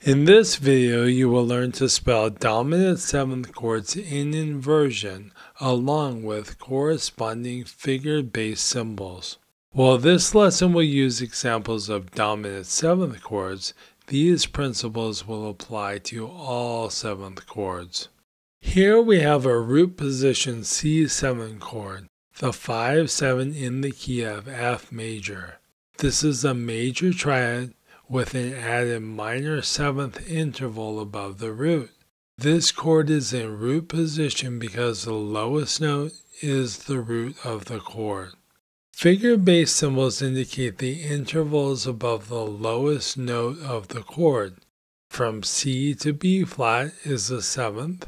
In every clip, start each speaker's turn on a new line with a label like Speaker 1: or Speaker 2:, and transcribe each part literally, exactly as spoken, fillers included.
Speaker 1: In this video, you will learn to spell dominant seventh chords in inversion along with corresponding figure-based symbols. While this lesson will use examples of dominant seventh chords, these principles will apply to all seventh chords. Here we have a root position C seven chord, the five seven in the key of F major. This is a major triad with an added minor seventh interval above the root. This chord is in root position because the lowest note is the root of the chord. Figure-based symbols indicate the intervals above the lowest note of the chord. From C to B flat is the seventh,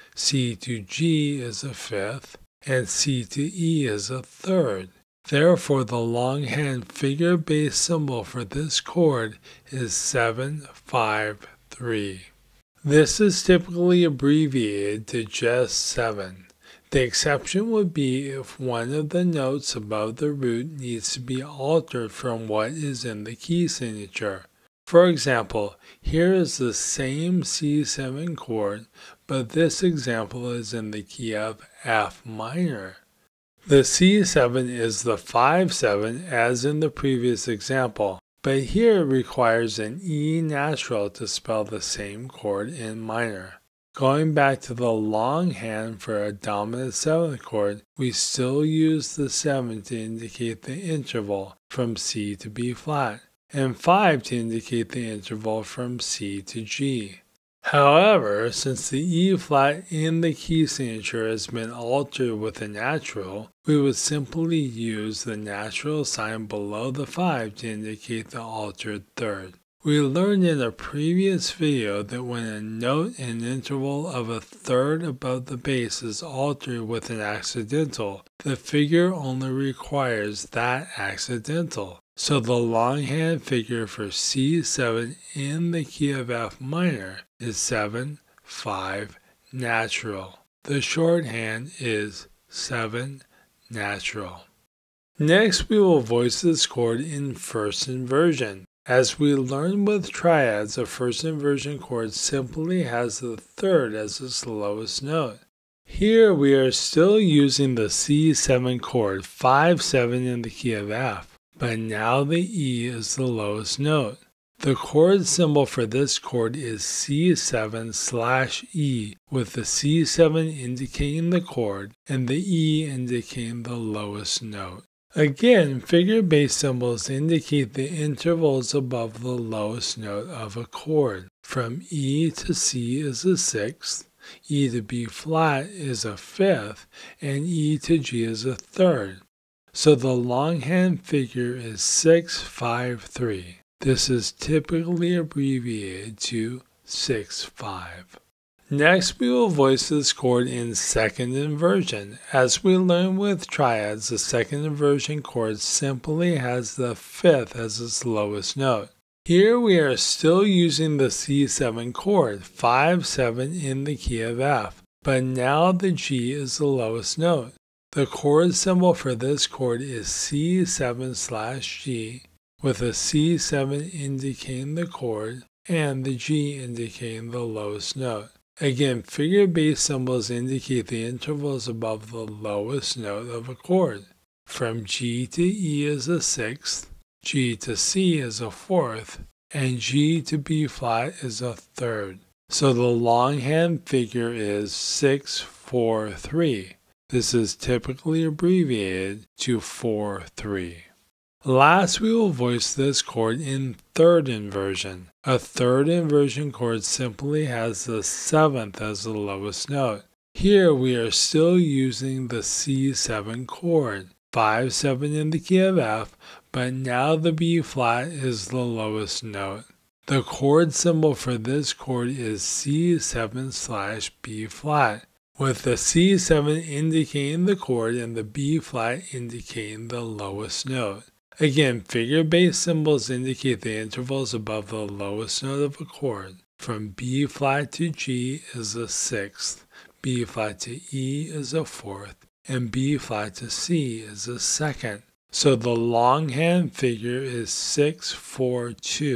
Speaker 1: C to G is a fifth, and C to E is a third. Therefore, the longhand figure-based symbol for this chord is seven five three. This is typically abbreviated to just seven. The exception would be if one of the notes above the root needs to be altered from what is in the key signature. For example, here is the same C seven chord, but this example is in the key of F minor. The C seven is the five seven as in the previous example, but here it requires an E natural to spell the same chord in minor. Going back to the longhand for a dominant seventh chord, we still use the seven to indicate the interval from C to B flat, and five to indicate the interval from C to G. However, since the E flat in the key signature has been altered with a natural, we would simply use the natural sign below the five to indicate the altered third. We learned in a previous video that when a note and interval of a third above the bass is altered with an accidental, the figure only requires that accidental. So the longhand figure for C seven in the key of F minor is seven five natural. The shorthand is seven natural. Next, we will voice this chord in first inversion. As we learned with triads, a first inversion chord simply has the third as its lowest note. Here we are still using the C seven chord, five seven in the key of F, but now the E is the lowest note. The chord symbol for this chord is C seven slash E, with the C seven indicating the chord and the E indicating the lowest note. Again, figure-based symbols indicate the intervals above the lowest note of a chord. From E to C is a sixth, E to B flat is a fifth, and E to G is a third. So the longhand figure is six five three. This is typically abbreviated to six five. Next, we will voice this chord in second inversion. As we learned with triads, the second inversion chord simply has the fifth as its lowest note. Here we are still using the C seven chord, five seven in the key of F, but now the G is the lowest note. The chord symbol for this chord is C seven slash G, with a C seven indicating the chord and the G indicating the lowest note. Again, figure-based symbols indicate the intervals above the lowest note of a chord. From G to E is a sixth, G to C is a fourth, and G to B flat is a third. So the longhand figure is six four three. This is typically abbreviated to four three. Last, we will voice this chord in third inversion. A third inversion chord simply has the seventh as the lowest note. Here we are still using the C seven chord, five seven in the key of F, but now the B flat is the lowest note. The chord symbol for this chord is C seven slash B flat, with the C seven indicating the chord and the B flat indicating the lowest note. Again, figure-based symbols indicate the intervals above the lowest note of a chord. From B flat to G is a sixth, B flat to E is a fourth, and B flat to C is a second. So the longhand figure is six four two.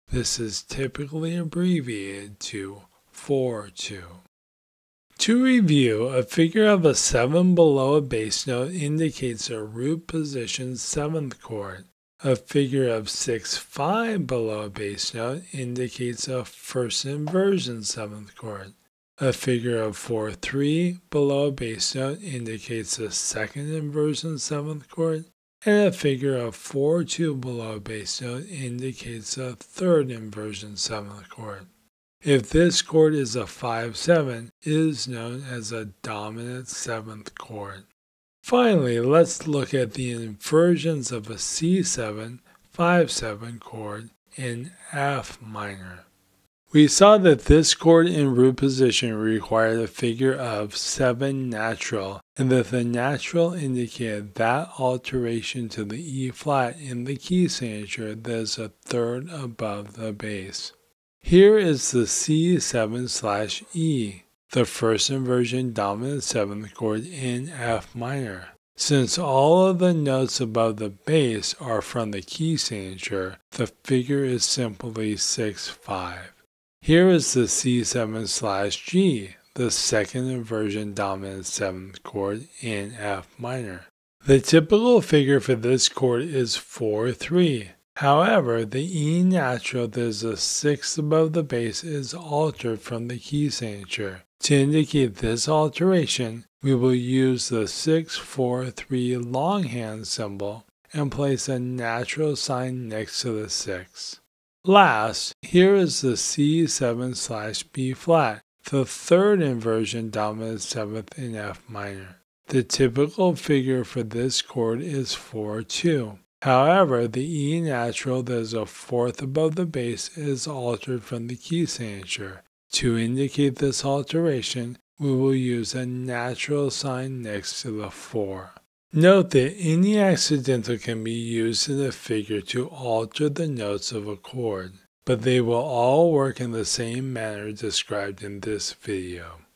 Speaker 1: This is typically abbreviated to four two. To review, a figure of a seven below a bass note indicates a root position seventh chord. A figure of six five below a bass note indicates a first inversion seventh chord. A figure of four three below a bass note indicates a second inversion seventh chord. And a figure of four two below a bass note indicates a third inversion seventh chord. If this chord is a five seven, it is known as a dominant seventh chord. Finally, let's look at the inversions of a C seven, five seven chord in F minor. We saw that this chord in root position required a figure of seven natural, and that the natural indicated that alteration to the E flat in the key signature that is a third above the bass. Here is the C seven slash E, the first inversion dominant seventh chord in F minor. Since all of the notes above the bass are from the key signature, the figure is simply six five. Here is the C seven slash G, the second inversion dominant seventh chord in F minor. The typical figure for this chord is four three. However, the E natural that is a sixth above the bass is altered from the key signature. To indicate this alteration, we will use the six four three longhand symbol and place a natural sign next to the six. Last, here is the C seven slash B flat, the third inversion dominant seventh in F minor. The typical figure for this chord is four two. However, the E natural that is a fourth above the bass is altered from the key signature. To indicate this alteration, we will use a natural sign next to the four. Note that any accidental can be used in a figure to alter the notes of a chord, but they will all work in the same manner described in this video.